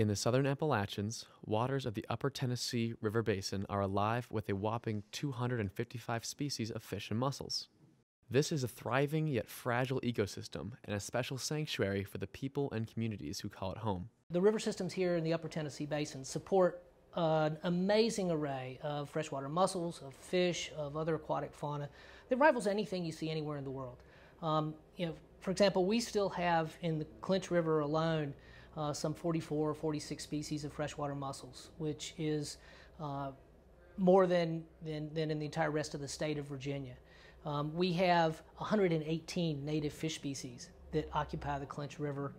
In the southern Appalachians, waters of the Upper Tennessee River Basin are alive with a whopping 255 species of fish and mussels. This is a thriving yet fragile ecosystem and a special sanctuary for the people and communities who call it home. The river systems here in the Upper Tennessee Basin support an amazing array of freshwater mussels, of fish, of other aquatic fauna that rivals anything you see anywhere in the world. For example, we still have in the Clinch River alone some 44 or 46 species of freshwater mussels, which is more than in the entire rest of the state of Virginia. We have 118 native fish species that occupy the Clinch River.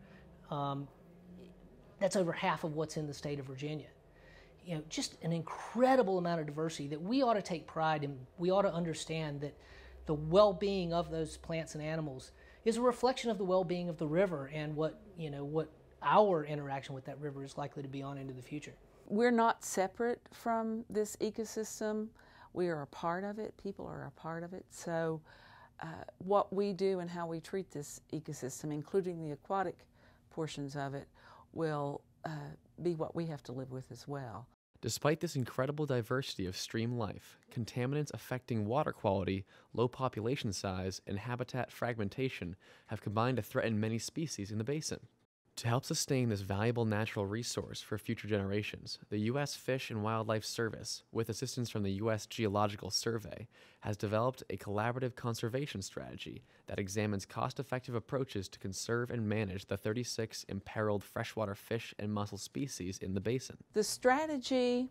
That's over half of what's in the state of Virginia. Just an incredible amount of diversity that we ought to take pride in. We ought to understand that the well-being of those plants and animals is a reflection of the well-being of the river and what our interaction with that river is likely to be on into the future. We're not separate from this ecosystem. We are a part of it. People are a part of it. So what we do and how we treat this ecosystem, including the aquatic portions of it, will be what we have to live with as well. Despite this incredible diversity of stream life, contaminants affecting water quality, low population size, and habitat fragmentation have combined to threaten many species in the basin. To help sustain this valuable natural resource for future generations, the U.S. Fish and Wildlife Service, with assistance from the U.S. Geological Survey, has developed a collaborative conservation strategy that examines cost-effective approaches to conserve and manage the 36 imperiled freshwater fish and mussel species in the basin. The strategy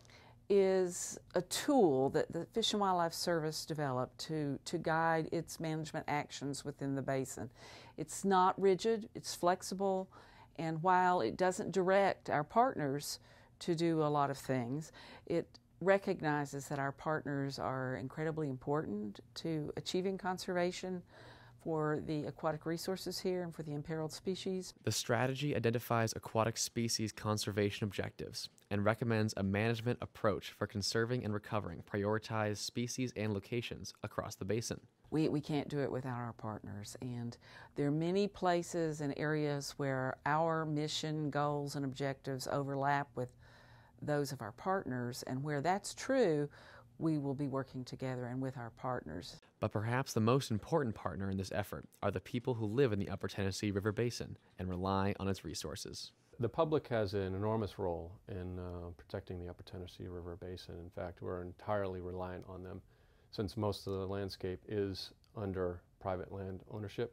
is a tool that the Fish and Wildlife Service developed to guide its management actions within the basin. It's not rigid, it's flexible, and while it doesn't direct our partners to do a lot of things, it recognizes that our partners are incredibly important to achieving conservation for the aquatic resources here and for the imperiled species. The strategy identifies aquatic species conservation objectives and recommends a management approach for conserving and recovering prioritized species and locations across the basin. We can't do it without our partners, and there are many places and areas where our mission, goals, and objectives overlap with those of our partners, and where that's true, we will be working together and with our partners. But perhaps the most important partner in this effort are the people who live in the Upper Tennessee River Basin and rely on its resources. The public has an enormous role in protecting the Upper Tennessee River Basin. In fact, we're entirely reliant on them since most of the landscape is under private land ownership.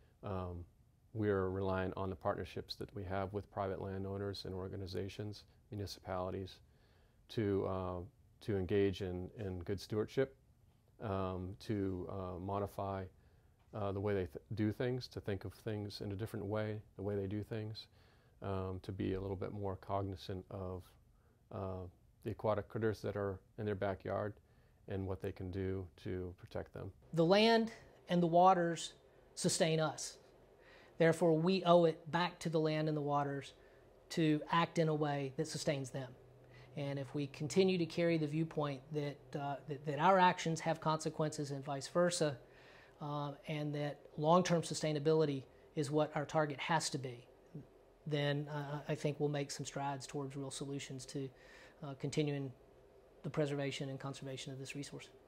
We're reliant on the partnerships that we have with private landowners and organizations, municipalities, to engage in good stewardship, to modify the way they do things, to think of things in a different way, the way they do things, to be a little bit more cognizant of the aquatic critters that are in their backyard and what they can do to protect them. The land and the waters sustain us. Therefore, we owe it back to the land and the waters to act in a way that sustains them. And if we continue to carry the viewpoint that our actions have consequences and vice versa, and that long-term sustainability is what our target has to be, then I think we'll make some strides towards real solutions to continuing the preservation and conservation of this resource.